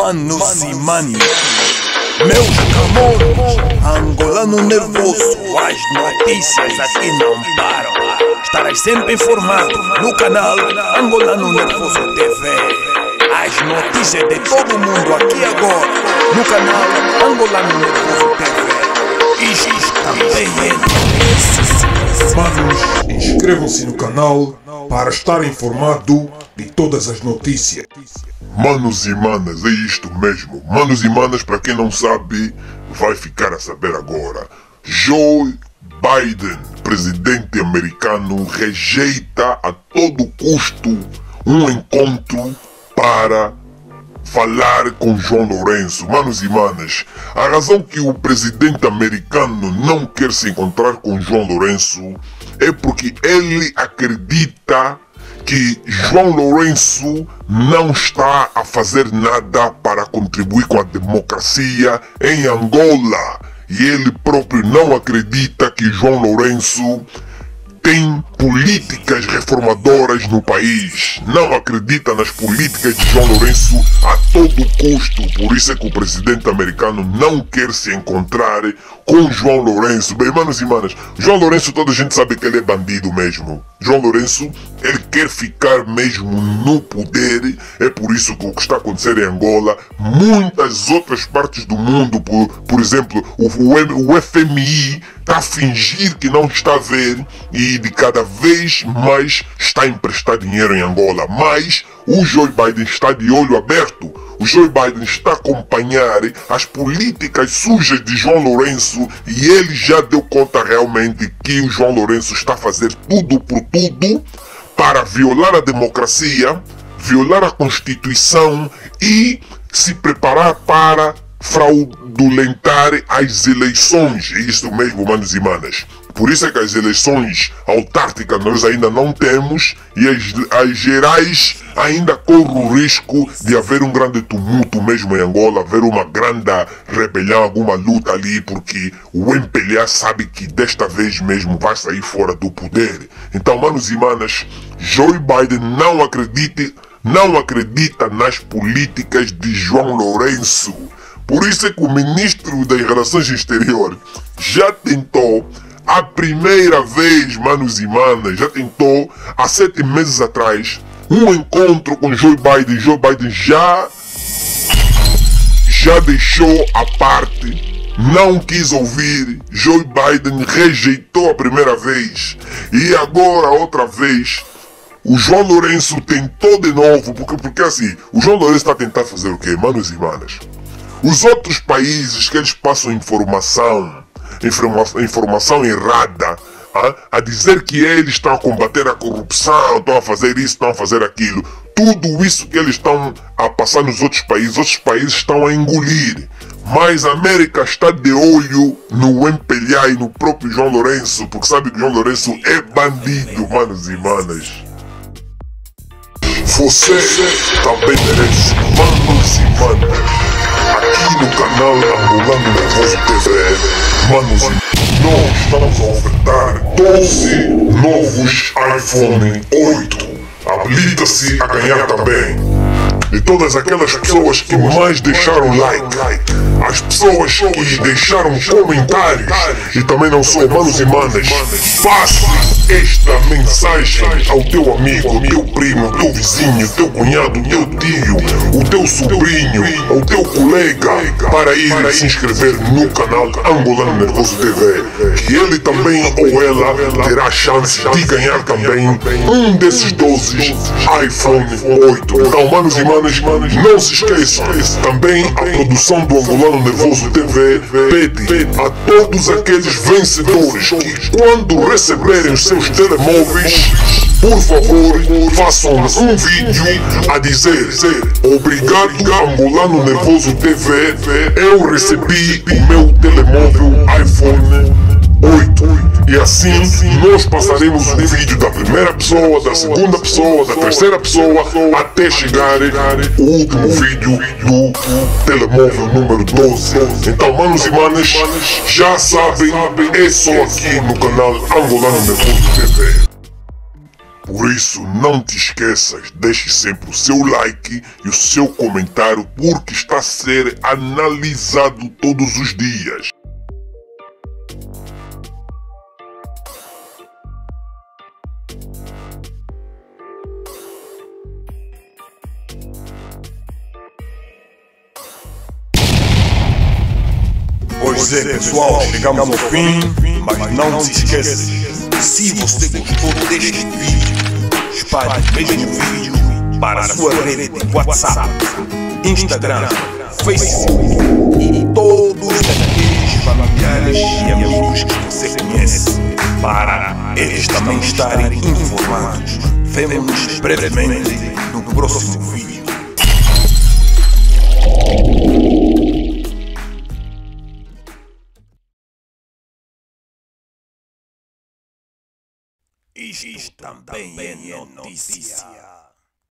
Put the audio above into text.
Manos e manos, meus camões, angolano nervoso, as notícias aqui não param. Estarás sempre informado no canal Angolano Nervoso TV. As notícias de todo mundo aqui agora, no canal Angolano Nervoso TV. Isto também é. Manos, inscrevam-se no canal para estar informado de todas as notícias. Manos e manas, é isto mesmo. Manos e manas, para quem não sabe, vai ficar a saber agora. Joe Biden, presidente americano, rejeita a todo custo um encontro para falar com João Lourenço. Manos e manas, a razão que o presidente americano não quer se encontrar com João Lourenço é porque ele acredita que João Lourenço não está a fazer nada para contribuir com a democracia em Angola. E ele próprio não acredita que João Lourenço tem políticas reformadoras no país. Não acredita nas políticas de João Lourenço a todo custo. Por isso é que o presidente americano não quer se encontrar com João Lourenço. Bem, manos e manas, João Lourenço, toda a gente sabe que ele é bandido mesmo. João Lourenço, ele quer ficar mesmo no poder. É por isso que o que está acontecendo em Angola, muitas outras partes do mundo, por exemplo, o FMI está a fingir que não está a ver e de cada vez mais está a emprestar dinheiro em Angola. Mas o Joe Biden está de olho aberto. O Joe Biden está a acompanhar as políticas sujas de João Lourenço e ele já deu conta realmente que o João Lourenço está a fazer tudo por tudo para violar a democracia, violar a Constituição e se preparar para fraudulentar as eleições. Isso mesmo, manos e manas. Por isso é que as eleições autárquicas nós ainda não temos e as gerais ainda correm o risco de haver um grande tumulto mesmo em Angola, haver uma grande rebelião, alguma luta ali, porque o MPLA sabe que desta vez mesmo vai sair fora do poder. Então, manos e manas, Joe Biden não acredita nas políticas de João Lourenço. Por isso é que o ministro das Relações Exteriores já tentou a primeira vez, manos e manas, já tentou há 7 meses atrás um encontro com Joe Biden. Joe Biden já deixou a parte, não quis ouvir. Joe Biden rejeitou a primeira vez e agora outra vez o João Lourenço tentou de novo, porque assim, o João Lourenço está a tentar fazer o quê, manos e manas? Os outros países que eles passam informação errada, a dizer que eles estão a combater a corrupção, estão a fazer isso, estão a fazer aquilo. Tudo isso que eles estão a passar nos outros países estão a engolir. Mas a América está de olho no MPLA e no próprio João Lourenço, porque sabe que João Lourenço é bandido, manos e manas. Você também merece, manos e manas. Aqui no canal Angolano Nervoso TV, manos e nós estamos a ofertar 12 novos iPhone 8. Habilita-se a ganhar também. De todas aquelas pessoas que mais deixaram like, as pessoas que deixaram comentários e também não são manos e manas, passe esta mensagem ao teu amigo, ao teu primo, ao teu vizinho, ao teu cunhado, ao teu tio, o teu sobrinho, ao teu colega, para ir se inscrever no canal Angolano Nervoso TV, que ele também ou ela terá a chance de ganhar também um desses 12 iPhone 8. Então, manos e manas, não se esqueçam, também a produção do Angolano Nervoso TV pede a todos aqueles vencedores que quando receberem os seus telemóveis, por favor, façam um vídeo a dizer: obrigado Angolano Nervoso TV, eu recebi o meu telemóvel iPhone 8. E assim nós passaremos o vídeo da primeira pessoa, da segunda pessoa, da terceira pessoa, até chegar o último vídeo do telemóvel número 12. Então, manos e manas, já sabem, é só aqui no canal Angolano Nervoso TV. Por isso, não te esqueças, deixe sempre o seu like e o seu comentário, porque está a ser analisado todos os dias. Pois é, pessoal, chegamos ao fim, mas não se esqueça, se você gostou deste vídeo, espalhe o mesmo vídeo para a sua rede de WhatsApp, Instagram, Facebook e todos aqueles familiares e amigos que você conhece, para eles também estarem informados. Vemo-nos brevemente no próximo vídeo. Isto também é notícia.